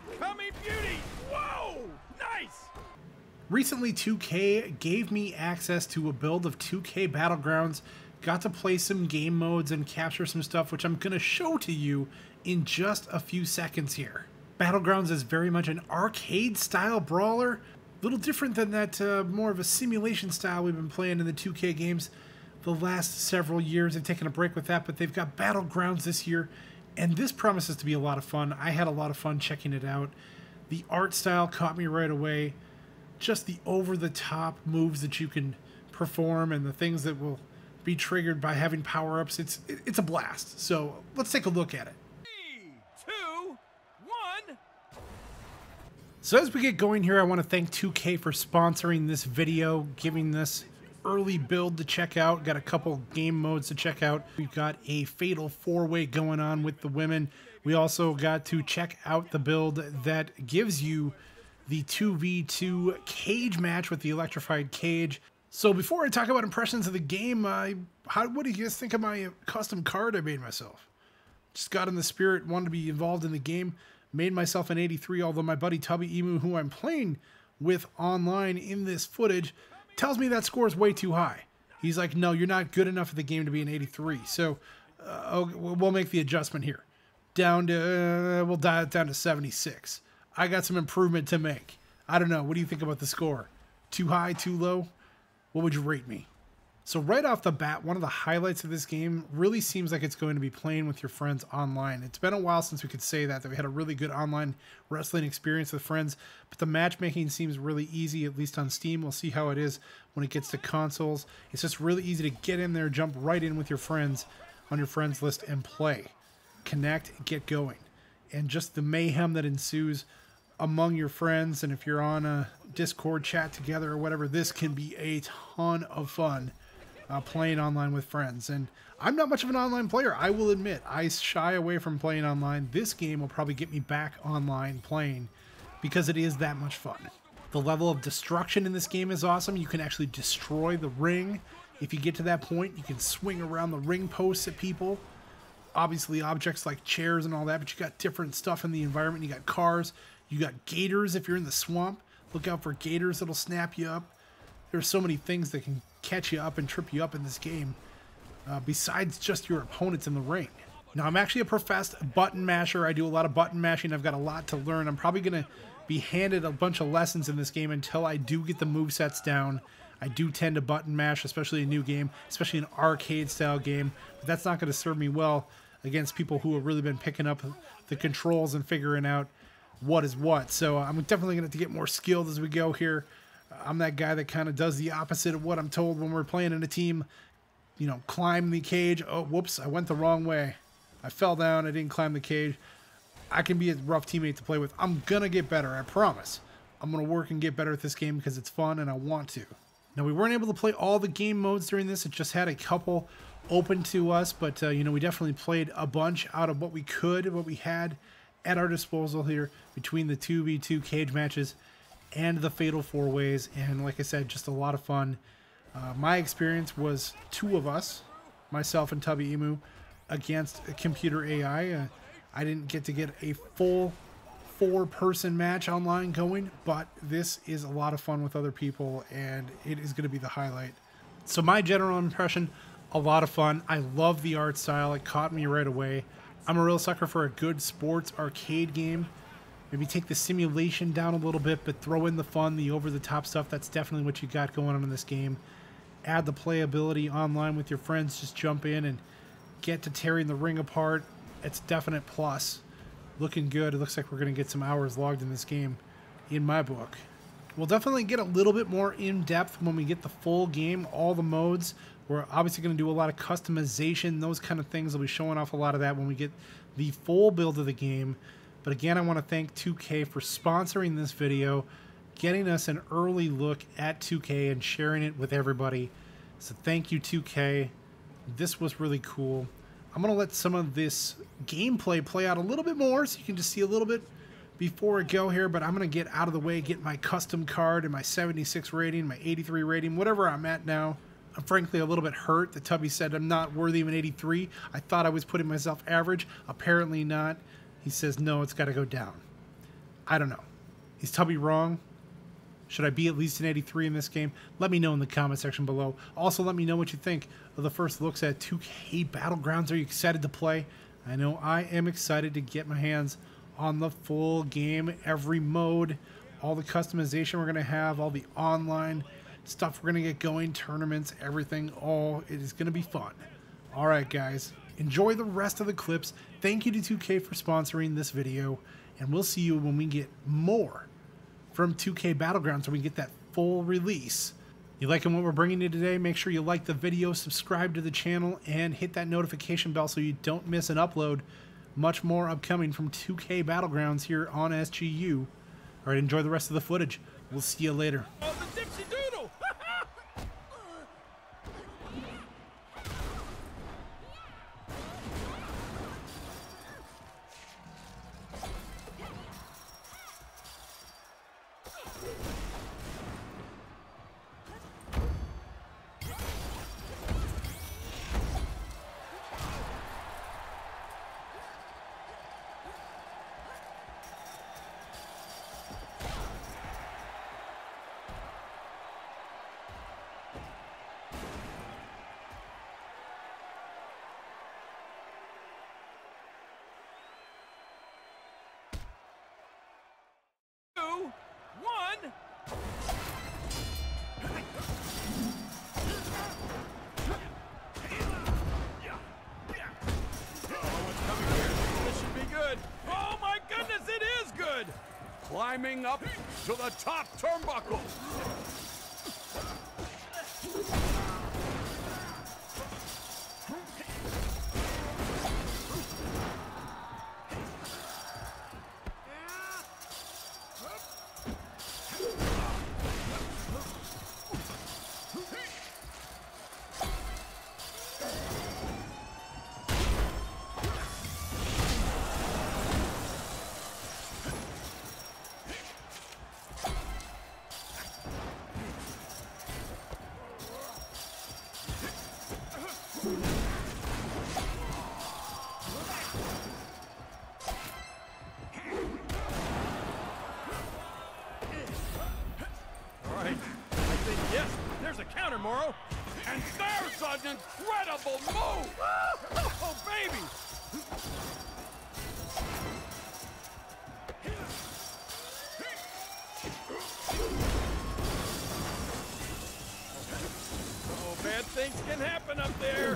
Coming beauty! Whoa! Nice! Recently, 2K gave me access to a build of 2K Battlegrounds. Got to play some game modes and capture some stuff, which I'm going to show to you in just a few seconds here. Battlegrounds is very much an arcade-style brawler. A little different than that more of a simulation style we've been playing in the 2K games the last several years. They've taken a break with that, but they've got Battlegrounds this year, and this promises to be a lot of fun. I had a lot of fun checking it out. The art style caught me right away. Just the over-the-top moves that you can perform and the things that will be triggered by having power-ups. It's a blast. So let's take a look at it. 3, 2, 1. So as we get going here, I want to thank 2K for sponsoring this video, giving this early build to check out. Got a couple game modes to check out. We've got a fatal 4-way going on with the women. We also got to check out the build that gives you the 2v2 cage match with the electrified cage. So before I talk about impressions of the game, what do you guys think of my custom card I made myself? Just got in the spirit, wanted to be involved in the game, made myself an 83, although my buddy Tubby Emu, who I'm playing with online in this footage, tells me that score is way too high. He's like, no, you're not good enough at the game to be an 83. So we'll make the adjustment here. We'll dial it down to 76. I got some improvement to make. I don't know. What do you think about the score? Too high, too low? What would you rate me? So right off the bat, one of the highlights of this game really seems like it's going to be playing with your friends online. It's been a while since we could say that we had a really good online wrestling experience with friends, but the matchmaking seems really easy, at least on Steam. We'll see how it is when it gets to consoles. It's just really easy to get in there, jump right in with your friends on your friends list and play. Connect, get going. And just the mayhem that ensues among your friends, and if you're on a Discord chat together or whatever, this can be a ton of fun playing online with friends. And I'm not much of an online player, I will admit. I shy away from playing online. This game will probably get me back online playing because it is that much fun. The level of destruction in this game is awesome. You can actually destroy the ring. If you get to that point, you can swing around the ring posts at people. Obviously objects like chairs and all that, but you got different stuff in the environment. You got cars. You got gators if you're in the swamp. Look out for gators that'll snap you up. There's so many things that can catch you up and trip you up in this game, besides just your opponents in the ring. Now, I'm actually a professed button masher. I do a lot of button mashing. I've got a lot to learn. I'm probably going to be handed a bunch of lessons in this game until I do get the movesets down. I do tend to button mash, especially in a new game, especially an arcade-style game. But that's not going to serve me well against people who have really been picking up the controls and figuring out what is what. So I'm definitely going to have to get more skilled as we go here. I'm that guy that kind of does the opposite of what I'm told when we're playing in a team. You know, climb the cage. Oh, whoops, I went the wrong way. I fell down, I didn't climb the cage. I can be a rough teammate to play with. I'm going to get better, I promise. I'm going to work and get better at this game because it's fun and I want to. Now, we weren't able to play all the game modes during this. It just had a couple open to us, but you know, we definitely played a bunch out of what we could, what we had at our disposal here between the 2v2 cage matches and the fatal 4-ways. And like I said, just a lot of fun. My experience was 2 of us, myself and Tubby Emu, against a computer AI. I didn't get to get a full 4-person match online going, but this is a lot of fun with other people and it is going to be the highlight. So my general impression, a lot of fun. I love the art style. It caught me right away. I'm a real sucker for a good sports arcade game. Maybe take the simulation down a little bit, but throw in the fun, the over-the-top stuff. That's definitely what you got going on in this game. Add the playability online with your friends. Just jump in and get to tearing the ring apart. It's definite plus. Looking good. It looks like we're going to get some hours logged in this game in my book. We'll definitely get a little bit more in-depth when we get the full game, all the modes. We're obviously going to do a lot of customization, those kind of things. I'll be showing off a lot of that when we get the full build of the game. But again, I want to thank 2K for sponsoring this video, getting us an early look at 2K and sharing it with everybody. So thank you, 2K. This was really cool. I'm going to let some of this gameplay play out a little bit more so you can just see a little bit before I go here, but I'm going to get out of the way, get my custom card and my 76 rating, my 83 rating, whatever I'm at now. I'm frankly a little bit hurt that Tubby said I'm not worthy of an 83. I thought I was putting myself average. Apparently not. He says, no, it's got to go down. I don't know. Is Tubby wrong? Should I be at least an 83 in this game? Let me know in the comment section below. Also, let me know what you think of the first looks at 2K Battlegrounds. Are you excited to play? I know I am excited to get my hands on the full game, every mode, all the customization we're going to have, all the online stuff we're going to get going, tournaments, everything. Oh, it is going to be fun. All right, guys. Enjoy the rest of the clips. Thank you to 2K for sponsoring this video, and we'll see you when we get more from 2K Battlegrounds so we get that full release. You liking what we're bringing you today? Make sure you like the video, subscribe to the channel, and hit that notification bell so you don't miss an upload. Much more upcoming from 2K Battlegrounds here on SGU. All right, enjoy the rest of the footage. We'll see you later. Oh, the Dipsy Doodle! 2, 1. This should be good. Oh my goodness, it is good! Climbing up to the top turnbuckle. Yes, there's a counter, Morrow. And there's an incredible move! Oh, baby! Oh, bad things can happen up there.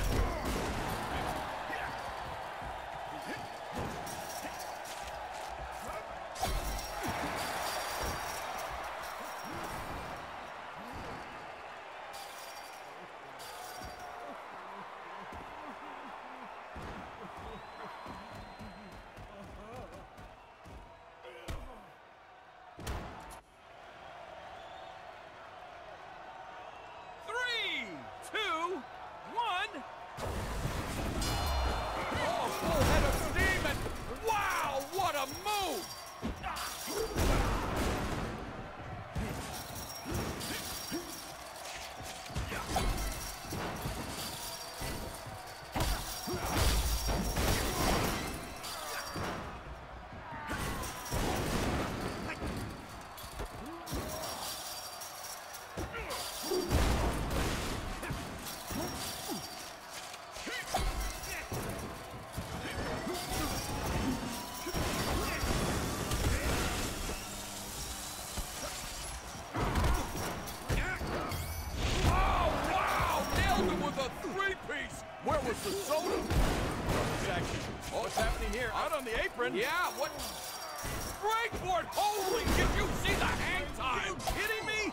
Where was the soda? Oh, what's happening here? Out on the apron? Yeah, what? Springboard! Holy, did you see the hang time? Are you kidding me?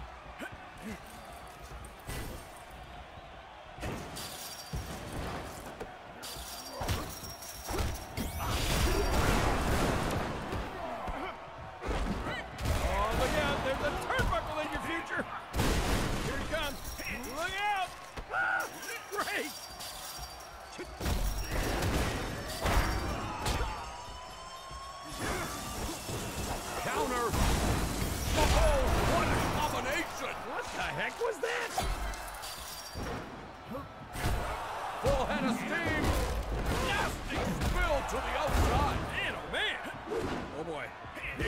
Oh, look out. There's a turnbuckle in your future. Here he comes. Look out. Great. Counter! Oh, what a combination! What the heck was that? Full head of steam! Nasty spill to the outside! Man, oh man! Oh boy.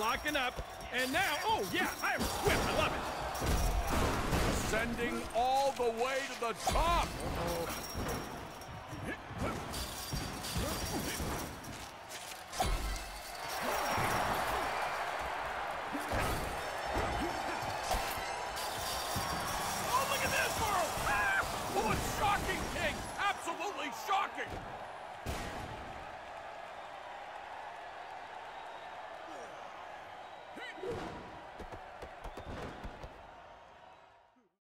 locking up. And now, oh yeah, I am swift. I love it. Ascending all the way to the top. Oh, look at this world! Ah! Oh, it's shocking, King! Absolutely shocking!